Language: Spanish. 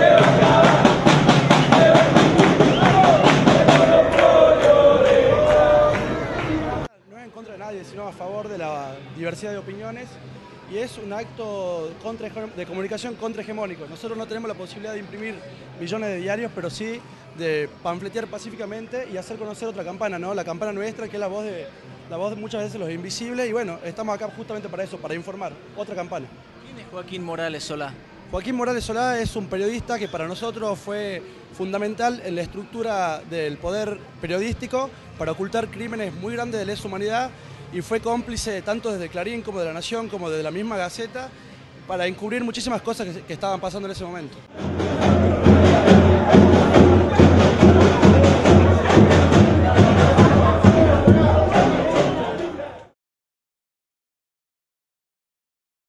No es en contra de nadie, sino a favor de la diversidad de opiniones, y es un acto de comunicación contrahegemónico. Nosotros no tenemos la posibilidad de imprimir millones de diarios, pero sí de panfletear pacíficamente y hacer conocer otra campana, ¿no? La campana nuestra, que es la voz de muchas veces los invisibles, y bueno, estamos acá justamente para eso, para informar, otra campana. ¿Quién es Joaquín Morales Solá? Joaquín Morales Solá es un periodista que para nosotros fue fundamental en la estructura del poder periodístico para ocultar crímenes muy grandes de lesa humanidad, y fue cómplice tanto desde Clarín como de La Nación como de la misma Gaceta para encubrir muchísimas cosas que estaban pasando en ese momento.